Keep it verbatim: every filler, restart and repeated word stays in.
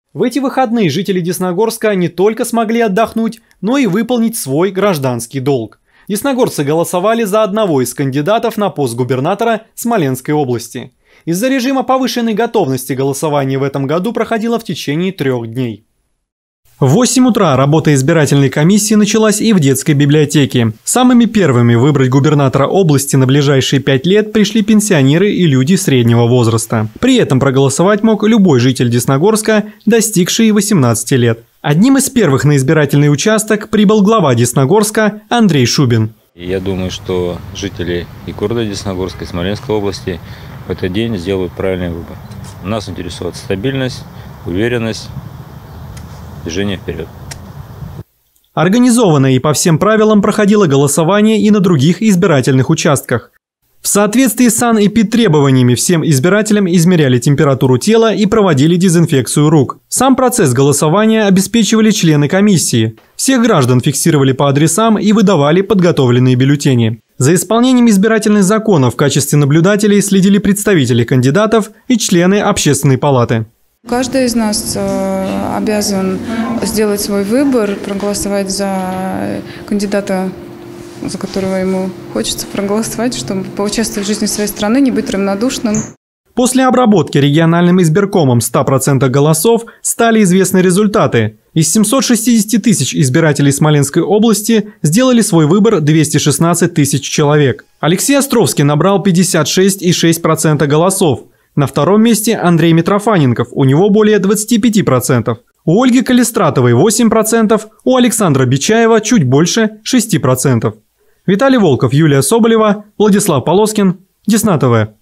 В эти выходные жители Десногорска не только смогли отдохнуть, но и выполнить свой гражданский долг. Десногорцы голосовали за одного из кандидатов на пост губернатора Смоленской области. Из-за режима повышенной готовности голосование в этом году проходило в течение трех дней. В восемь утра работа избирательной комиссии началась и в детской библиотеке. Самыми первыми выбрать губернатора области на ближайшие пять лет пришли пенсионеры и люди среднего возраста. При этом проголосовать мог любой житель Десногорска, достигший восемнадцати лет. Одним из первых на избирательный участок прибыл глава Десногорска Андрей Шубин. Я думаю, что жители и города Десногорска, и Смоленской области в этот день сделают правильный выбор. Нас интересует стабильность, уверенность, движение вперед. Организованно и по всем правилам проходило голосование и на других избирательных участках. В соответствии с санэпидтребованиями всем избирателям измеряли температуру тела и проводили дезинфекцию рук. Сам процесс голосования обеспечивали члены комиссии. Всех граждан фиксировали по адресам и выдавали подготовленные бюллетени. За исполнением избирательных законов в качестве наблюдателей следили представители кандидатов и члены общественной палаты. Каждый из нас обязан сделать свой выбор, проголосовать за кандидата, за которого ему хочется проголосовать, чтобы поучаствовать в жизни своей страны, не быть равнодушным. После обработки региональным избиркомом ста процентов голосов стали известны результаты. Из семисот шестидесяти тысяч избирателей Смоленской области сделали свой выбор двести шестнадцать тысяч человек. Алексей Островский набрал пятьдесят шесть и шесть десятых процента голосов. На втором месте Андрей Митрофаненков, у него более двадцати пяти процентов. У Ольги Калистратовой восемь процентов, у Александра Бичаева чуть больше шести процентов. Виталий Волков, Юлия Соболева, Владислав Полоскин, Десна ТВ.